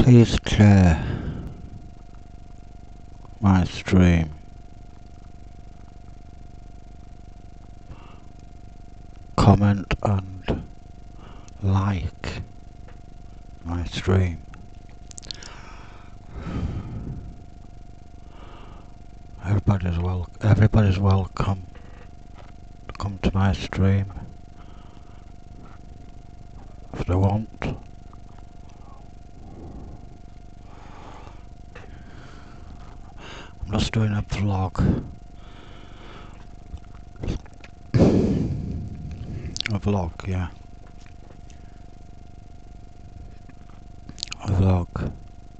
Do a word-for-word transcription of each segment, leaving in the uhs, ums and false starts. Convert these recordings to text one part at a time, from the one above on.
Please share my stream. Comment and like my stream. Everybody's wel everybody's welcome to come to my stream if they want. I'm just doing a vlog. A vlog, yeah. A vlog.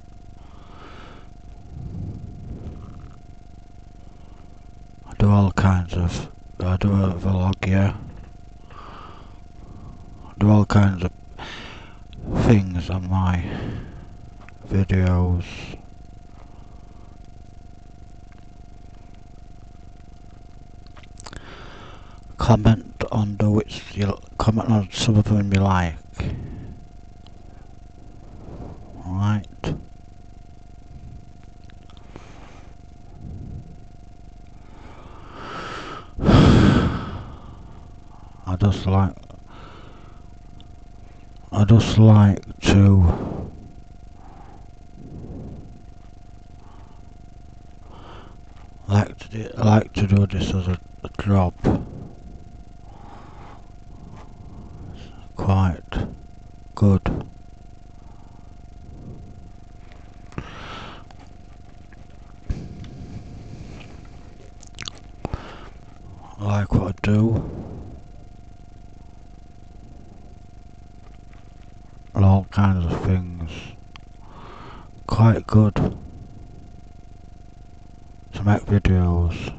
I do all kinds of, I do a vlog, yeah. I do all kinds of things on my videos. Comment on the which you comment on some of them you like. Alright. I just like I just like to like to do, like to do this as a, a job. Quite good. I like what I do. All kinds of things. Quite good to make videos.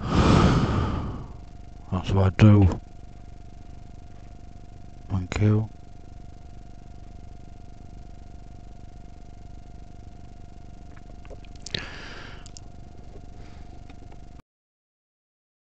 That's what I do. Thank you.